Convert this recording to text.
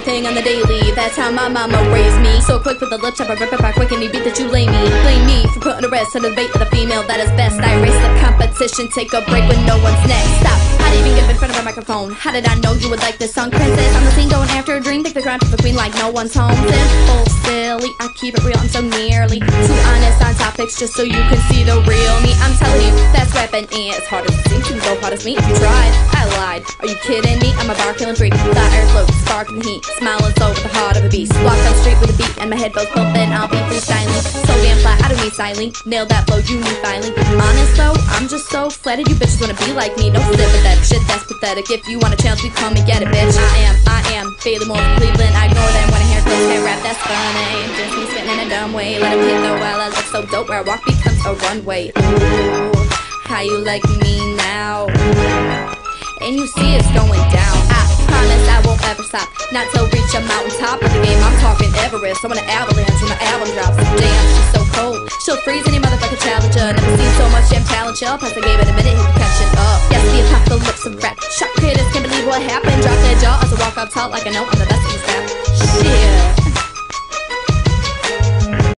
everything on the daily. That's how my mama raised me. So quick with the lip chop, I rip it back quick any beat that you lay me. Blame me for putting a rest on the debate of the female that is best. I erase the competition, take a break when no one's next. Stop, how did you even get in front of a microphone? How did I know you would like this song? Princess on the scene going after a dream, think the ground to the queen like no one's home. Simple, silly, I keep it real, I'm so nearly too honest on topics just so you can see the real me. I'm telling you, that's rapping and it's hard as it seems. You can go hard as me if you tried. I lied, are you kidding me? I'm a bar killing freak, fire float, sparking heat, smiling so with the heart of a beast. Walk down the street with a beat and my head goes pumping, I'll be freestyling. So damn flat, I don't need styling, nail that flow, you need filing. Honest though, I'm just so flattered you bitches wanna be like me. No sympathetic shit, that's pathetic. If you want a chance, we come and get it, bitch. I am Bailey Moore from Cleveland. I ignore them when I hear close hair rap, that's funny. Just me spitting in a dumb way, let them hit though while I look so dope. Where I walk becomes a runway. Ooh, how you like me now? And you see it's going down. I promise I won't ever stop, not till reach a mountaintop of the game. I'm talking Everest, I want an avalanche when the album drops. Damn, she's so cold, she'll freeze any motherfucking challenger. Never seen so much damn talent, chill. Plus I gave it a minute, hit catching up. Yes, the apocalypse of rap. Shock critics can't believe what happened. Drop their jaw as I walk up tall like I know I'm the best of this rap. Shit.